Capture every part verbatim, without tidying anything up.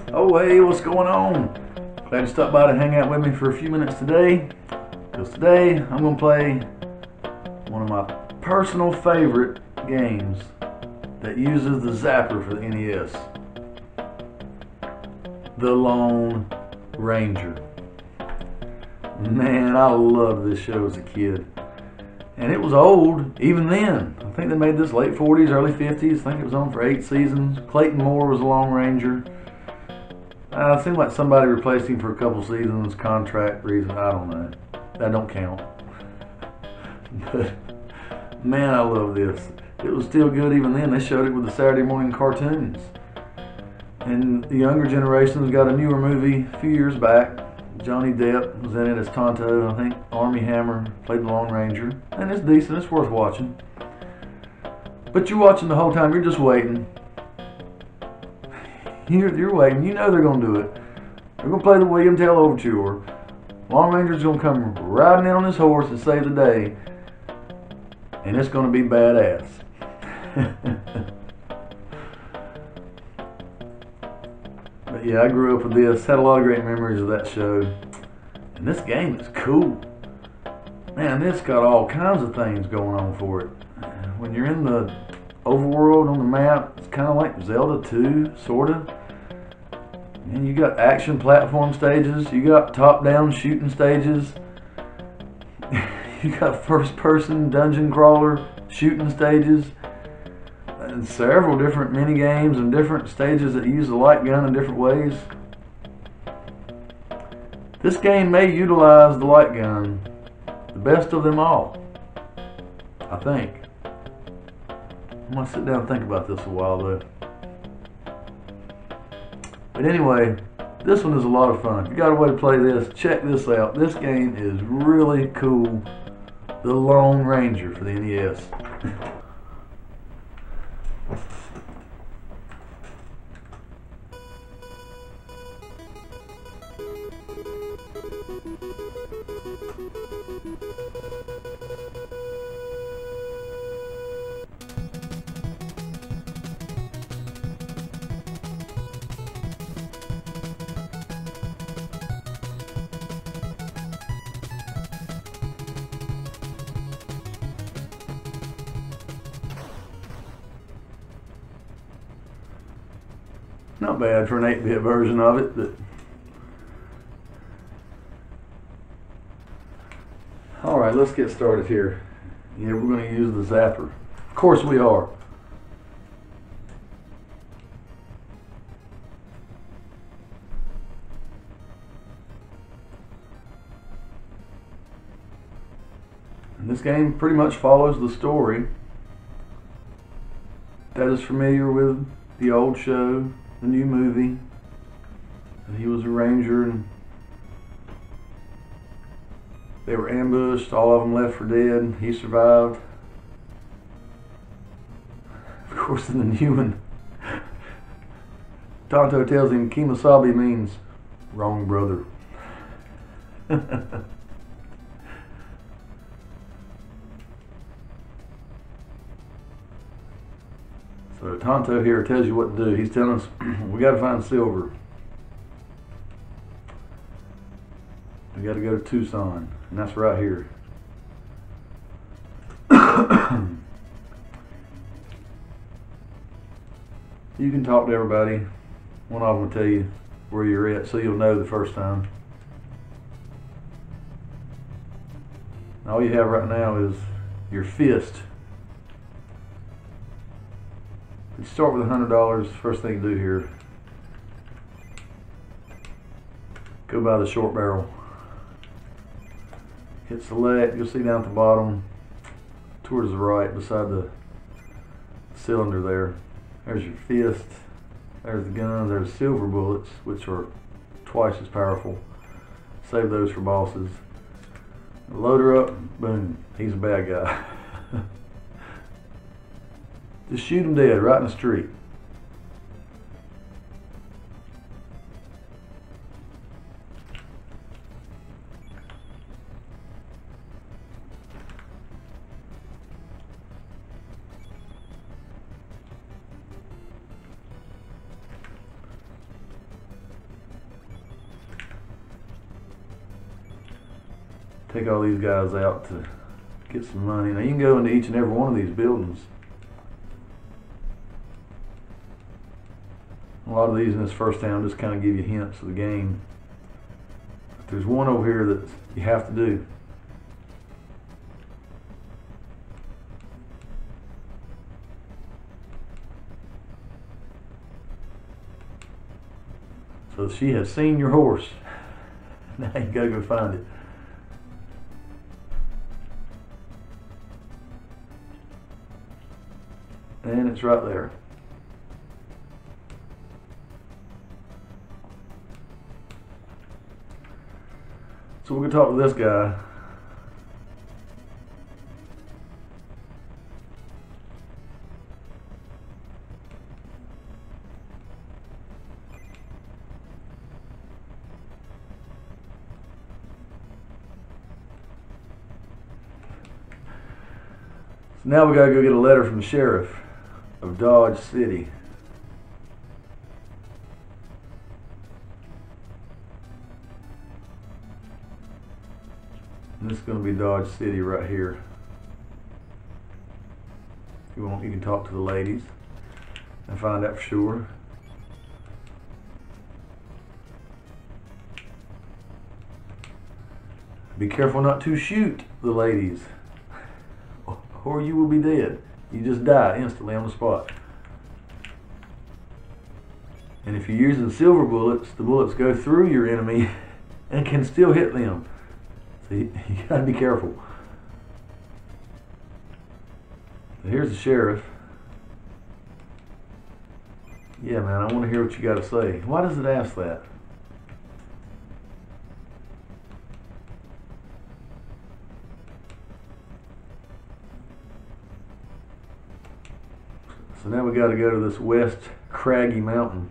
Oh hey, what's going on? Glad you stopped by to hang out with me for a few minutes today. Because today I'm going to play one of my personal favorite games that uses the Zapper for the N E S. The Lone Ranger. Man, I loved this show as a kid. And it was old even then. I think they made this late forties, early fifties. I think it was on for eight seasons. Clayton Moore was the Lone Ranger. Uh, it seemed like somebody replaced him for a couple seasons, contract reason. I don't know. That don't count. But man, I love this. It was still good even then. They showed it with the Saturday morning cartoons. And the younger generations got a newer movie a few years back. Johnny Depp was in it as Tonto. I think Armie Hammer played the Lone Ranger. And it's decent. It's worth watching. But you're watching the whole time. You're just waiting. You're, you're waiting. You know they're going to do it. They're going to play the William Tell Overture. Lone Ranger's going to come riding in on his horse and save the day. And it's going to be badass. But yeah, I grew up with this. Had a lot of great memories of that show. And this game is cool. Man, this got all kinds of things going on for it. When you're in the overworld on the map, it's kind of like Zelda two, sort of. And you got action platform stages. You got top-down shooting stages. You got first-person dungeon crawler shooting stages. And several different mini games and different stages that use the light gun in different ways. This game may utilize the light gun the best of them all, I think. I'm gonna sit down and think about this a while though. But anyway, this one is a lot of fun. If you got a way to play this, check this out. This game is really cool. The Lone Ranger for the N E S. Not bad for an eight bit version of it, but alright, let's get started here. Yeah, we're going to use the Zapper. Of course we are. And this game pretty much follows the story that is familiar with the old show, the new movie. And he was a ranger and they were ambushed, all of them left for dead. He survived. Of course, in the new one, Tonto tells him Kemosabe means wrong brother. So Tonto here tells you what to do. He's telling us we got to find silver. We got to go to Tucson, and that's right here. You can talk to everybody. One of them will tell you where you're at, so you'll know the first time. All you have right now is your fist. You start with a hundred dollars. First thing to do here, go by the short barrel. Hit select. You'll see down at the bottom, towards the right, beside the cylinder there. There's your fist. There's the gun. There's silver bullets, which are twice as powerful. Save those for bosses. Load her up. Boom. He's a bad guy. Just shoot him dead right in the street. take all these guys out to get some money. Now you can go into each and every one of these buildings. A lot of these in this first town just kind of give you hints of the game. But there's one over here that you have to do. So she has seen your horse. Now you gotta go find it. And it's right there. So we're gonna talk to this guy. So now we gotta go get a letter from the sheriff of Dodge City. And this is going to be Dodge City right here. If you want, you can talk to the ladies and find out for sure. Be careful not to shoot the ladies, or you will be dead. You just die instantly on the spot. And if you're using silver bullets, the bullets go through your enemy and can still hit them. So you, you gotta be careful. So here's the sheriff. Yeah, man, I want to hear what you got to say. Why does it ask that? So now we got to go to this West Craggy Mountain.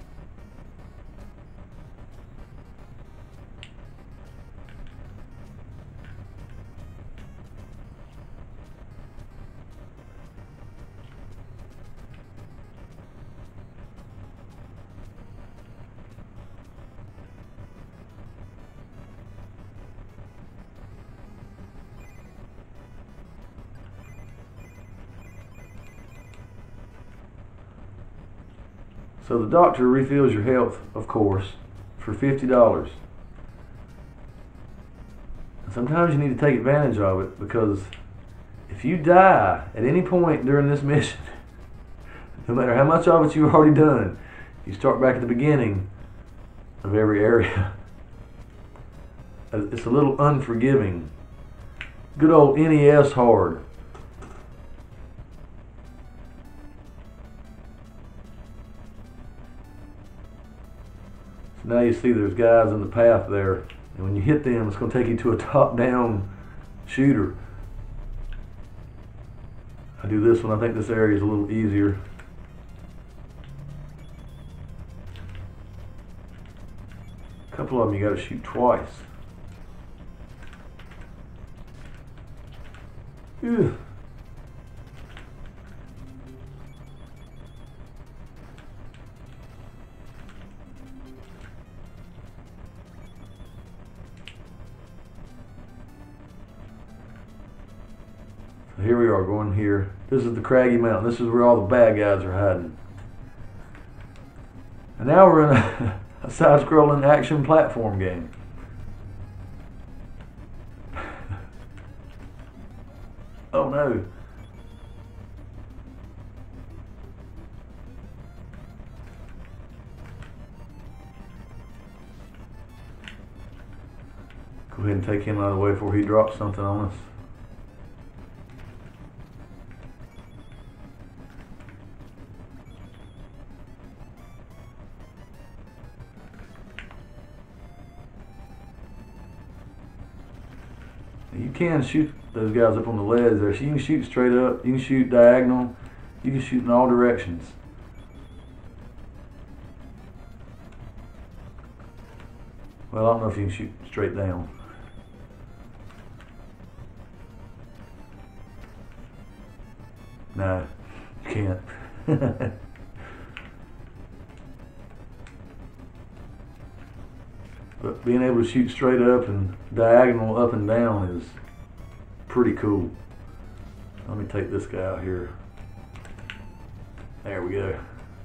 So the doctor refills your health, of course, for fifty dollars. And sometimes you need to take advantage of it, because if you die at any point during this mission, no matter how much of it you've already done, you start back at the beginning of every area. It's a little unforgiving. Good old N E S hard. Now you see there's guys in the path there, and when you hit them, it's going to take you to a top-down shooter. I do this one. I think this area is a little easier. A couple of them you got to shoot twice. Ew. Here we are going here. This is the Craggy Mountain. This is where all the bad guys are hiding. And now we're in a, a side-scrolling action platform game. Oh no. Go ahead and take him out of the way before he drops something on us. You can shoot those guys up on the ledge there. So you can shoot straight up, you can shoot diagonal, you can shoot in all directions. Well, I don't know if you can shoot straight down. No, you can't. but being able to shoot straight up and diagonal up and down is pretty cool. Let me take this guy out here. There we go.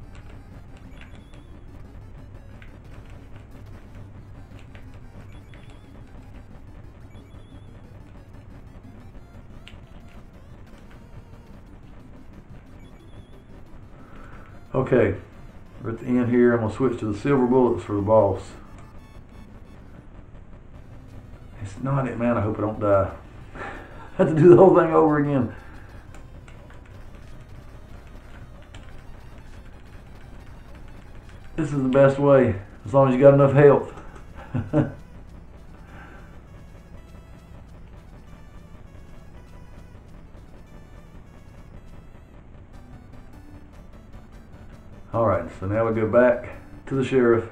Okay, we're at the end here. I'm going to switch to the silver bullets for the boss. It's not it, man. I hope I don't die. I have to do the whole thing over again. This is the best way, as long as you got enough health. Alright, so now we go back to the sheriff.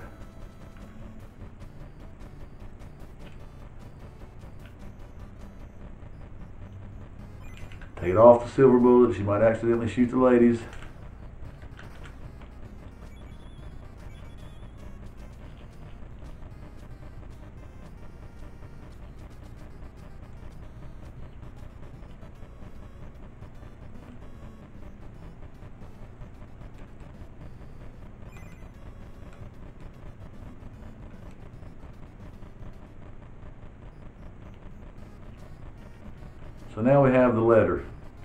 Take it off the silver bullets. You might accidentally shoot the ladies. So now we have the letter.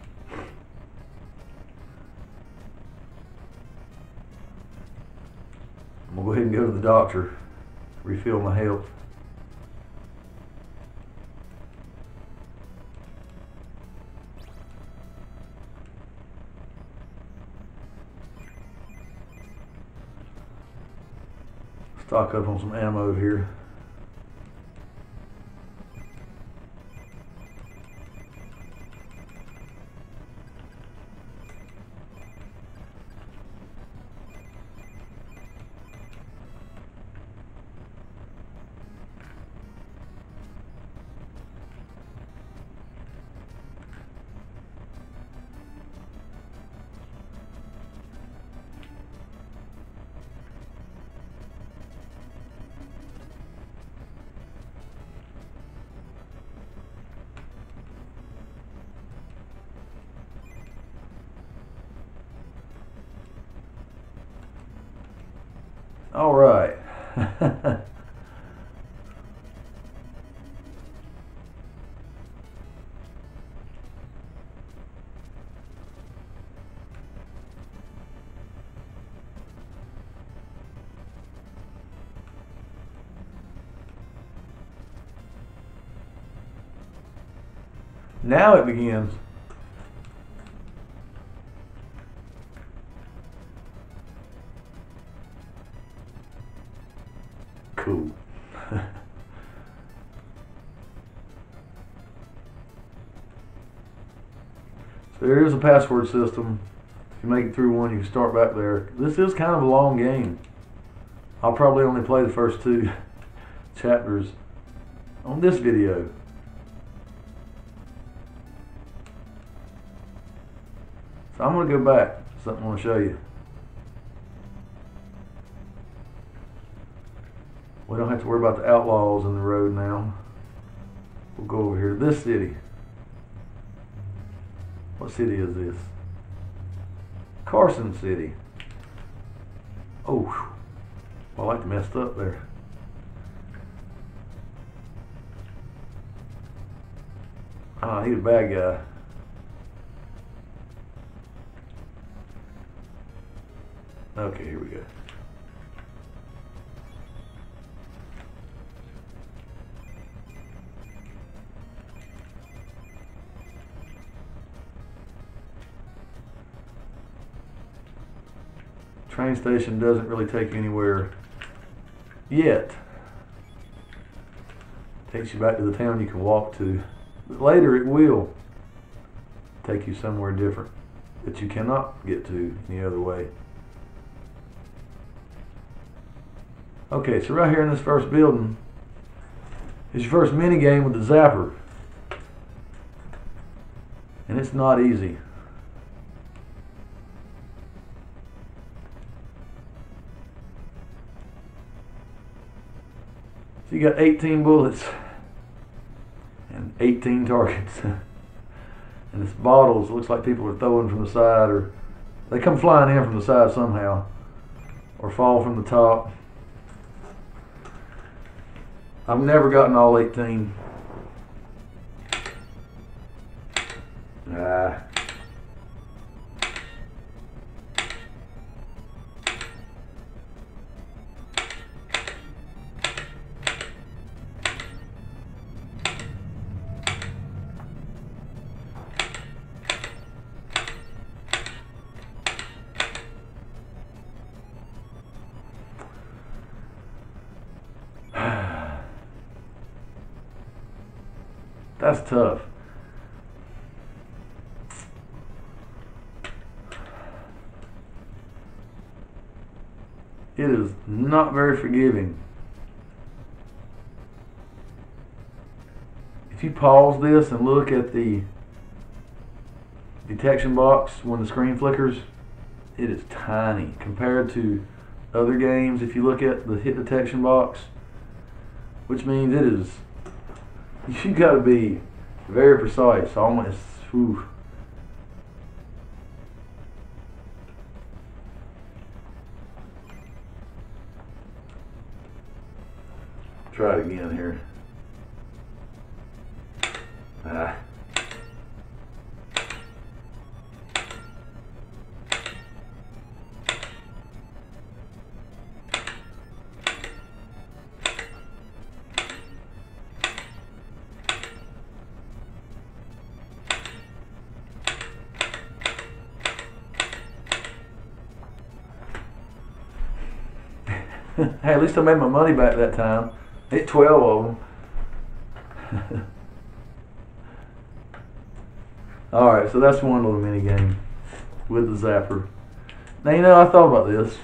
I'm going to go ahead and go to the doctor, refill my health. Stock up on some ammo here. All right. Now it begins. Cool. So there is a password system. If you make it through one, you can start back there. This is kind of a long game. I'll probably only play the first two chapters on this video. So I'm going to go back. Something I want to show you. We don't have to worry about the outlaws in the road now. We'll go over here to this city. What city is this? Carson City. Oh, well, I like to messed up there. Ah, he's a bad guy. Okay, here we go. Train station doesn't really take you anywhere yet. Takes you back to the town you can walk to. But later it will take you somewhere different that you cannot get to any other way. Okay, so right here in this first building is your first mini game with the Zapper. And it's not easy. So you got eighteen bullets and eighteen targets. And it's bottles. It looks like people are throwing from the side, or they come flying in from the side somehow, or fall from the top. I've never gotten all eighteen. Ah. That's tough. It is not very forgiving. If you pause this and look at the detection box when the screen flickers, it is tiny compared to other games. If you look at the hit detection box, which means it is, you got to be very precise. Almost, whew. Try it again here. Ah. Hey, at least I made my money back that time. Hit twelve of them. Alright, so that's one little mini game with the Zapper. Now, you know, I thought about this.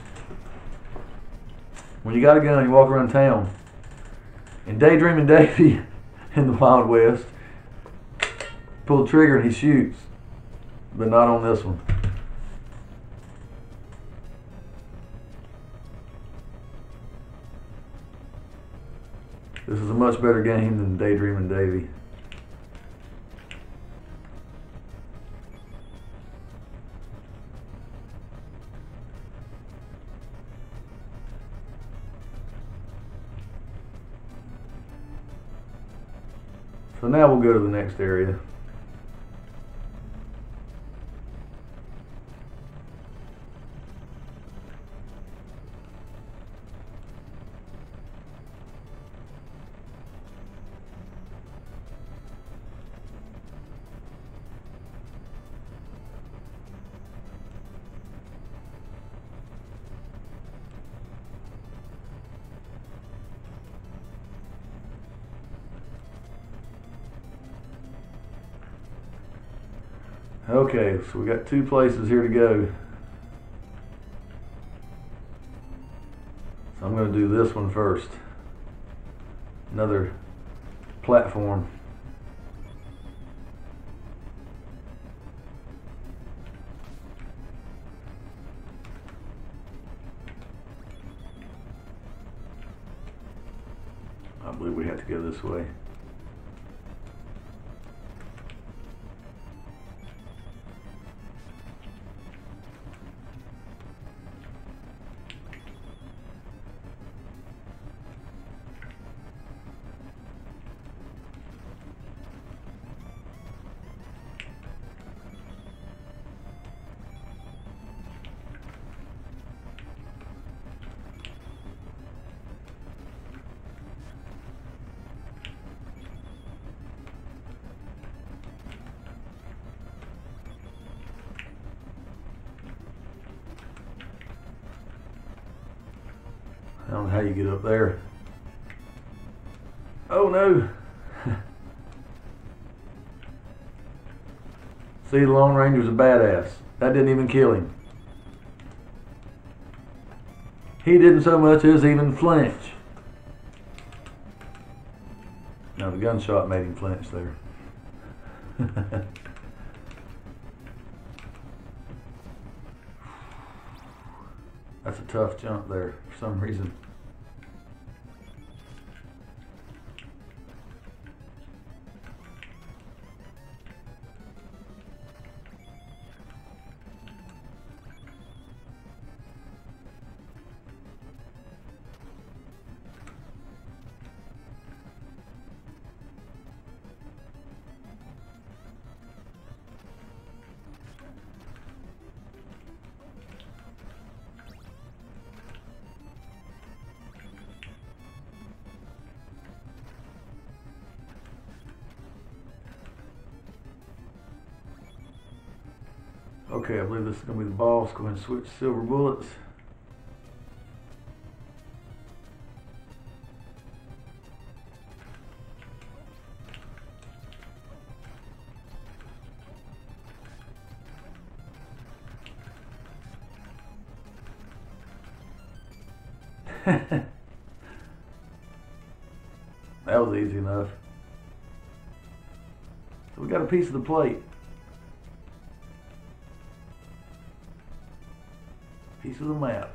When you got a gun, you walk around town. And Daydreaming Davy in the Wild West, pull the trigger and he shoots. But not on this one. This is a much better game than Daydreaming Davy. So now we'll go to the next area. Okay, so we got two places here to go. So I'm going to do this one first. Another platform. I believe we have to go this way. I don't know how you get up there. Oh no! See, the Lone Ranger's a badass. That didn't even kill him. He didn't so much as even flinch. Now the gunshot made him flinch there. That's a tough jump there for some reason. Okay, I believe this is going to be the boss. Go ahead and switch silver bullets. That was easy enough. So we got a piece of the plate. Piece of the map.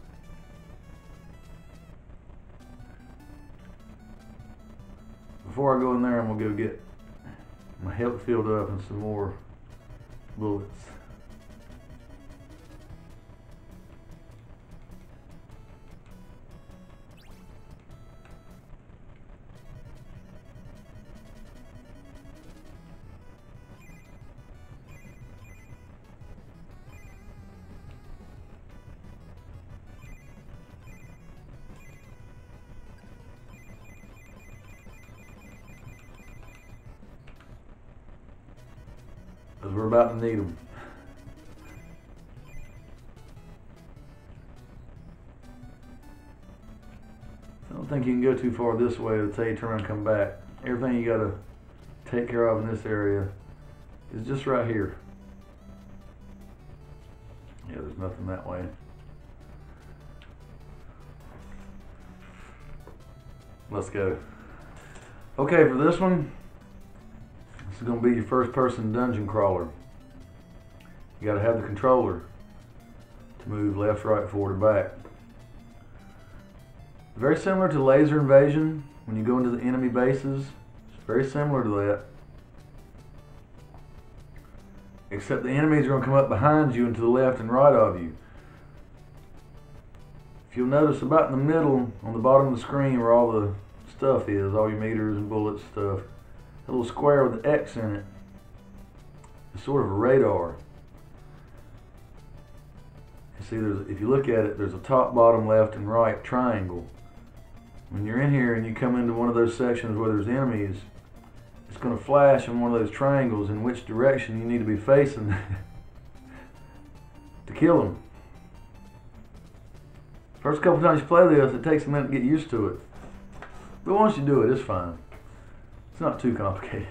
Before I go in there, I'm gonna go get my health filled up and some more bullets. Because we're about to need them. I don't think you can go too far this way. It'll tell you to turn around and come back. Everything you gotta take care of in this area is just right here. Yeah, there's nothing that way. Let's go. Okay, for this one, this is going to be your first person dungeon crawler. You got to have the controller to move left, right, forward, or back. Very similar to Laser Invasion when you go into the enemy bases. It's very similar to that. Except the enemies are going to come up behind you and to the left and right of you. If you'll notice, about in the middle, on the bottom of the screen where all the stuff is, all your meters and bullets stuff, a little square with an X in it, it's sort of a radar. You see, there's, if you look at it, there's a top, bottom, left, and right triangle. When you're in here and you come into one of those sections where there's enemies, it's going to flash on one of those triangles in which direction you need to be facing to kill them. First couple times you play this, it takes a minute to get used to it. But once you do it, it's fine. It's not too complicated.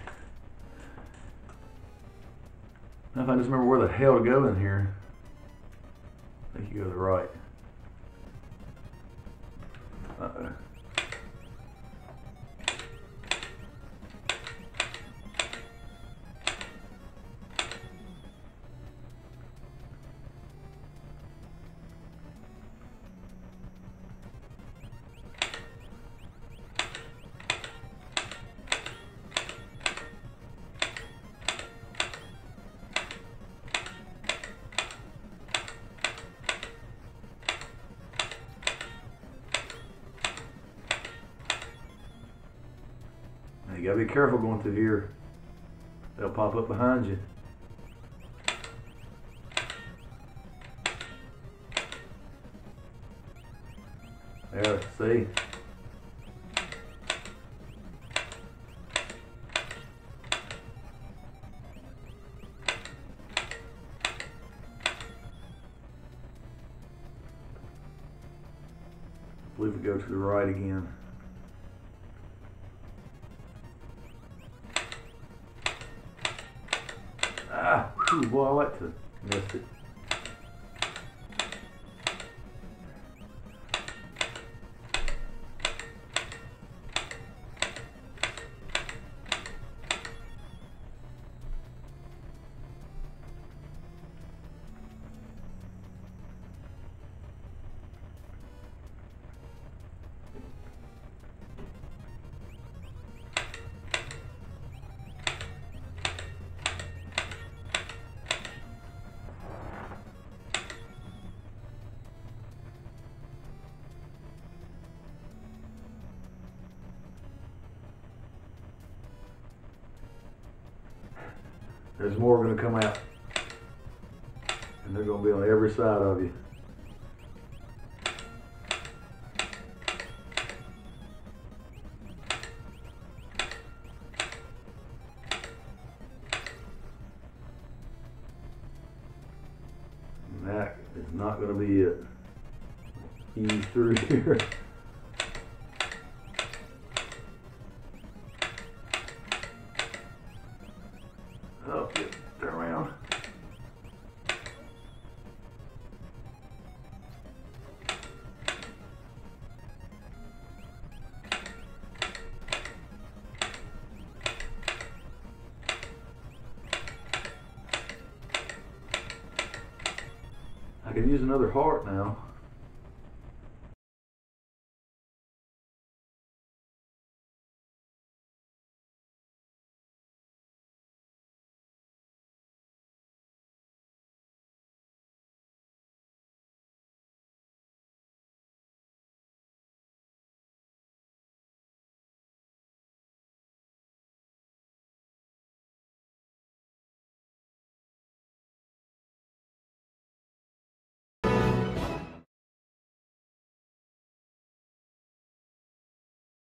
Now if I just remember where the hell to go in here, I think you go to the right. Uh-oh. You gotta be careful going through here. They'll pop up behind you. There, see? I believe we go to the right again. Ah, whew, boy, I like to miss it. There's more going to come out, and they're going to be on every side of you. ease through here. Oh, yep, turn around. I could use another heart now.